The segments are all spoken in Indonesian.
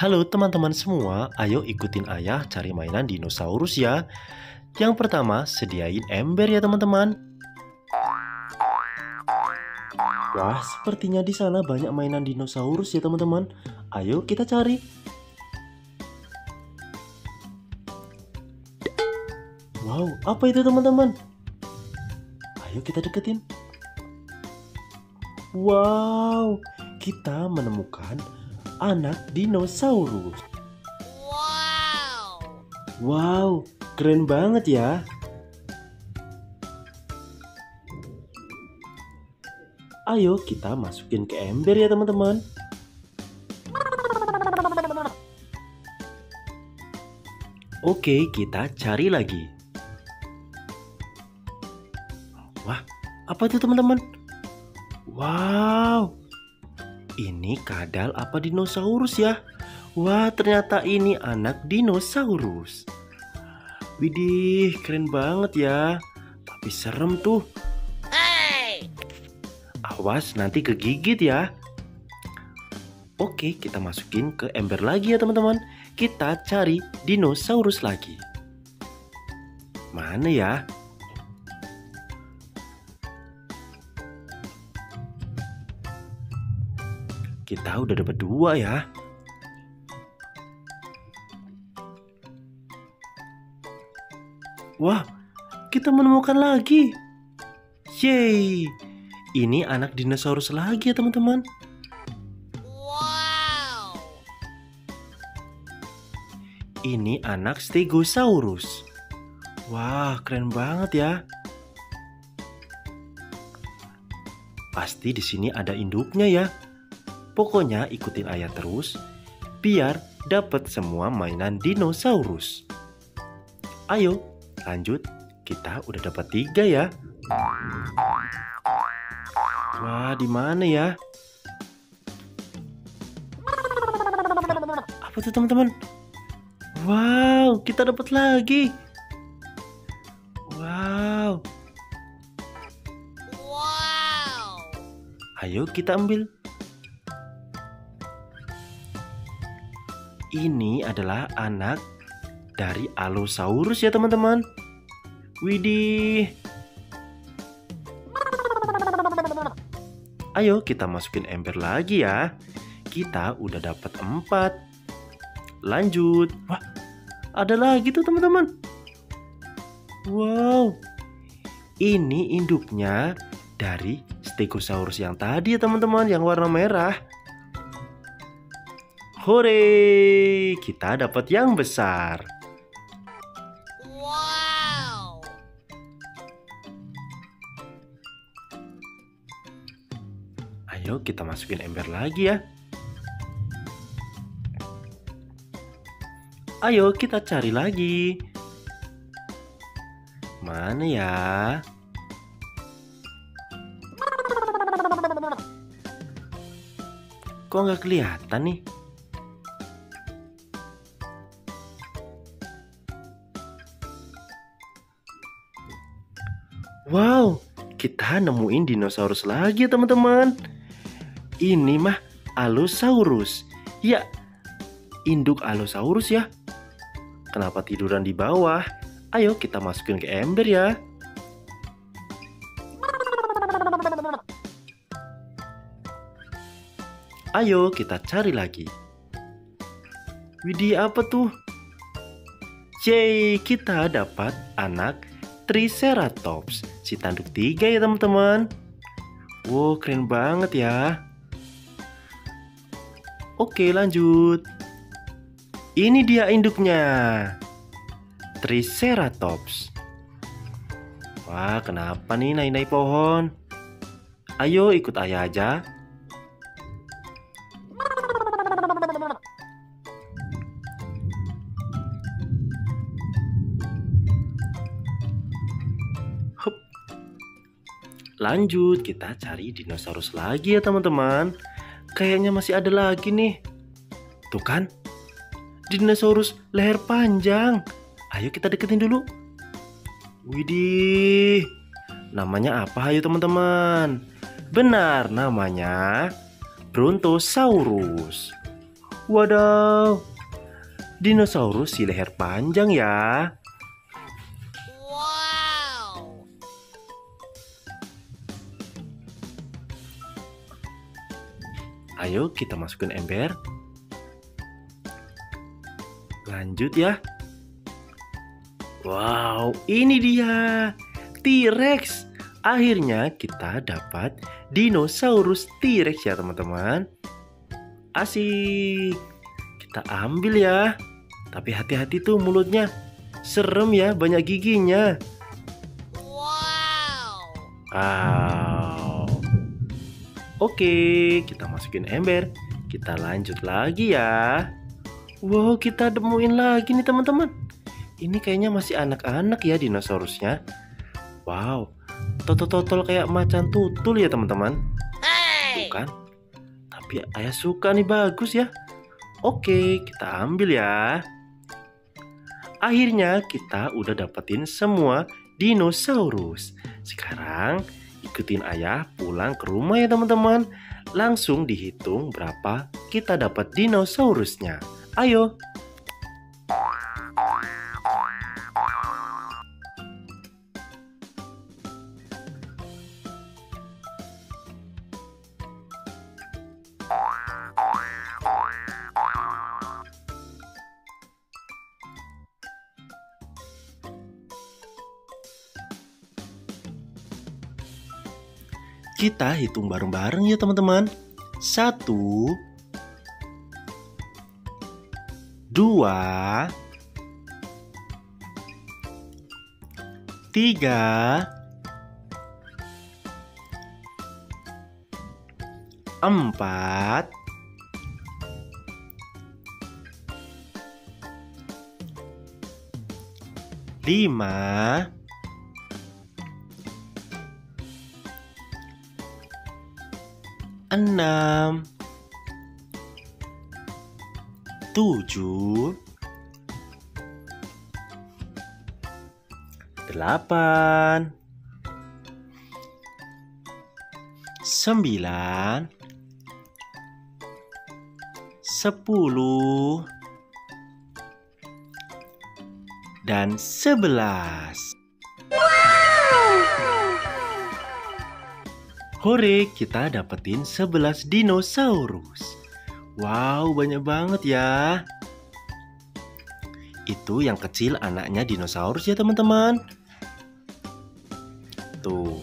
Halo teman-teman semua, ayo ikutin ayah cari mainan dinosaurus ya. Yang pertama, sediain ember ya teman-teman. Wah, sepertinya di sana banyak mainan dinosaurus ya teman-teman. Ayo kita cari. Wow, apa itu teman-teman? Ayo kita deketin. Wow, kita menemukan anak dinosaurus. Wow, keren banget ya. Ayo kita masukin ke ember ya teman-teman. Oke, kita cari lagi. Wah, apa itu teman-teman? Wow, ini kadal apa dinosaurus ya? Wah, ternyata ini anak dinosaurus. Widih, keren banget ya. Tapi serem tuh. Awas nanti kegigit ya. Oke, kita masukin ke ember lagi ya teman-teman. Kita cari dinosaurus lagi. Mana ya? Kita udah dapat 2 ya. Wah, kita menemukan lagi. Yeay, ini anak dinosaurus lagi ya teman-teman. Wow. Ini anak Stegosaurus. Wah, keren banget ya. Pasti di sini ada induknya ya. Pokoknya ikutin ayah terus biar dapat semua mainan dinosaurus. Ayo, lanjut. Kita udah dapat 3 ya. Wah, di mana ya? Apa tuh teman-teman? Wow, kita dapat lagi. Wow. Wow. Ayo kita ambil. Ini adalah anak dari Allosaurus ya teman-teman. Widih. Ayo kita masukin ember lagi ya. Kita udah dapat 4. Lanjut. Wah, ada lagi tuh teman-teman. Wow. Ini induknya dari Stegosaurus yang tadi ya teman-teman, yang warna merah. Hore, kita dapat yang besar. Wow. Ayo kita masukin ember lagi ya. Ayo kita cari lagi. Mana ya? Kok nggak kelihatan nih? Wow, kita nemuin dinosaurus lagi ya teman-teman. Ini mah Allosaurus. Ya, induk Allosaurus ya. Kenapa tiduran di bawah? Ayo kita masukin ke ember ya. Ayo kita cari lagi. Widih, apa tuh? Yeay, kita dapat anak Triceratops, si tanduk 3 ya teman-teman. Wow, keren banget ya. Oke, lanjut. Ini dia induknya, Triceratops. Wah, kenapa nih naik-naik pohon? Ayo ikut ayah aja. Hup. Lanjut, kita cari dinosaurus lagi ya teman-teman. Kayaknya masih ada lagi nih. Tuh kan, dinosaurus leher panjang. Ayo kita deketin dulu. Widih, namanya apa ayo teman-teman? Benar, namanya Brontosaurus. Wadaw, dinosaurus si leher panjang ya. Wow. Ayo kita masukin ember. Lanjut ya. Wow, ini dia T-Rex. Akhirnya kita dapat dinosaurus T-Rex ya teman-teman. Asik. Kita ambil ya. Tapi hati-hati tuh mulutnya. Serem ya, banyak giginya. Wow. Wow. Oke, kita masukin ember. Kita lanjut lagi ya. Wow, kita temuin lagi nih teman-teman. Ini kayaknya masih anak-anak ya dinosaurusnya. Wow, totol-totol kayak macan tutul ya teman-teman. Hey. Bukan? Tapi ayah suka nih, bagus ya. Oke, kita ambil ya. Akhirnya kita udah dapetin semua dinosaurus. Sekarang ikutin ayah pulang ke rumah ya teman-teman. Langsung dihitung berapa kita dapat dinosaurusnya. Ayo. Kita hitung bareng-bareng ya teman-teman. 1, 2, 3, 4, 5, 6, 7, 8, 9, 10, dan 11. Hore, kita dapetin 11 dinosaurus. Wow, banyak banget ya. Itu yang kecil anaknya dinosaurus ya teman-teman. Tuh.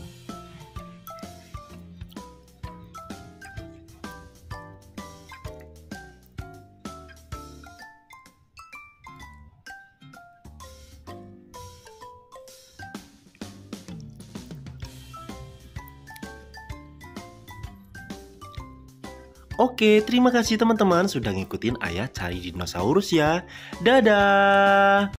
Oke, terima kasih teman-teman sudah ngikutin ayah cari dinosaurus ya. Dadah!